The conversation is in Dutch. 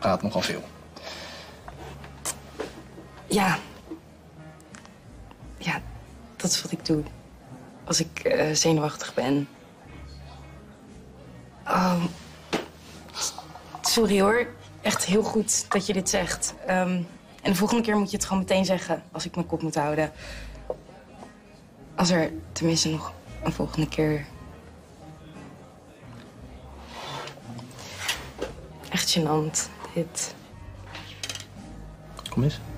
praat nogal veel. Ja. Ja, dat is wat ik doe. Als ik zenuwachtig ben. Sorry hoor. Echt heel goed dat je dit zegt. En de volgende keer moet je het gewoon meteen zeggen. Als ik mijn kop moet houden. Als er tenminste nog een volgende keer... Echt gênant, dit. Kom eens.